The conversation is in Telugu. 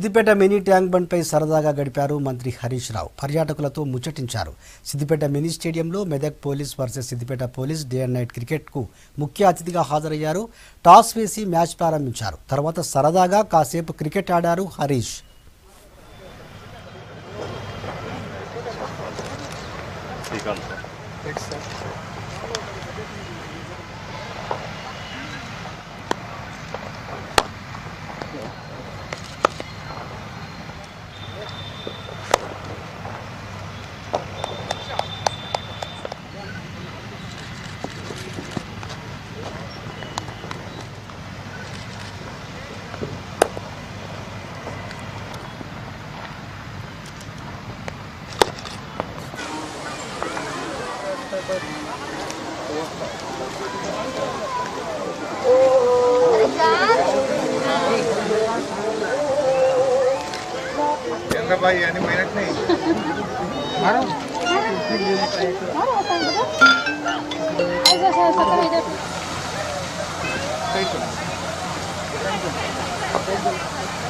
సిద్దిపేట మినీ ట్యాంక్ బండ్ పై సరదాగా గడిపారు మంత్రి హరీష్ రావు. పర్యాటకులతో ముచ్చటించారు. సిద్దిపేట మినీ స్టేడియంలో Medak police versus Siddipet police day and night cricket కు ముఖ్య అతిథిగా హాజరయ్యారు. టాస్ వేసి మ్యాచ్ ప్రారంభించారు. తర్వాత సరదాగా కాసేపు క్రికెట్ ఆడారు హరీష్. चंद्रवा यानी मेहनत नहीं मारो